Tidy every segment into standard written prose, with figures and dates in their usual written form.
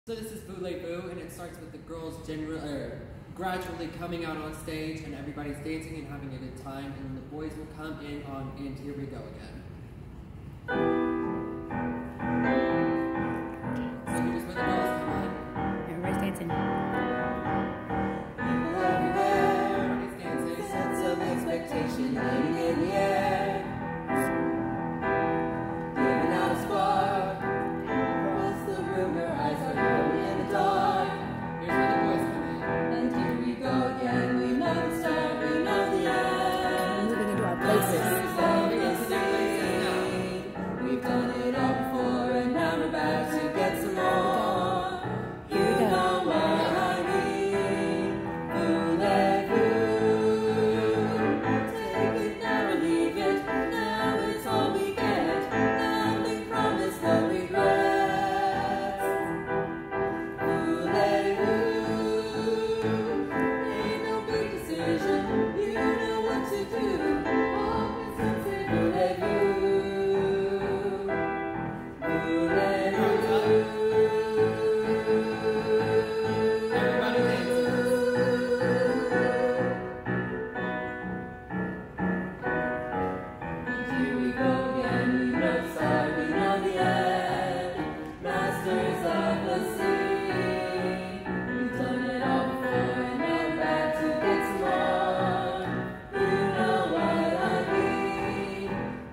So this is Voulez-Vous, and it starts with the girls gradually coming out on stage, and everybody's dancing and having a good time, and then the boys will come in on And Here We Go Again. So here's where the girls come in. Everybody's dancing. Everybody's dancing. Sense of expectation hanging in the air. Giving out a spark. Across the room, her eyes are glowing in the dark. Here's where the boys come in. And here we go again. We know the start, we know the end. Moving into our places. We've done it all before, and now we're back to get some more. You know what I mean. Voulez-Vous. Take it now or leave it. Now it's all we get. Nothing promised, no regrets. Voulez-Vous. Ain't no big decision. You know what to do. Always say voulez-vous. Everybody dances. And here we go again, we know the start, we know the end. Masters of the sea. We've done it all before, and now we're back to get some more. You know what I mean.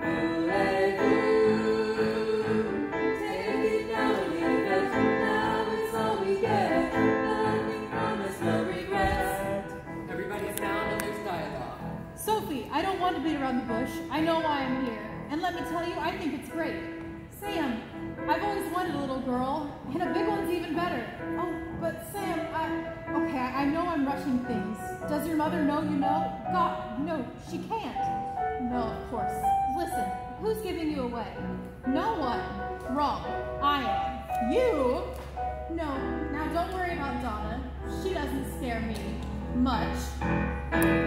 Voulez-Vous. Take it now or leave it. Now it's all we get. Nothing promised, no regrets. Everybody's down and there's dialogue. Sophie, I don't want to beat around the bush. I know why I'm here. And let me tell you, I think it's great. Sam, I've always wanted a little girl, and a big one's even better. Oh, but Sam, I know I'm rushing things. Does your mother know you know? God, no, she can't. No, of course. Listen, who's giving you away? No one. Wrong. I am. You? No, now don't worry about Donna. She doesn't scare me much.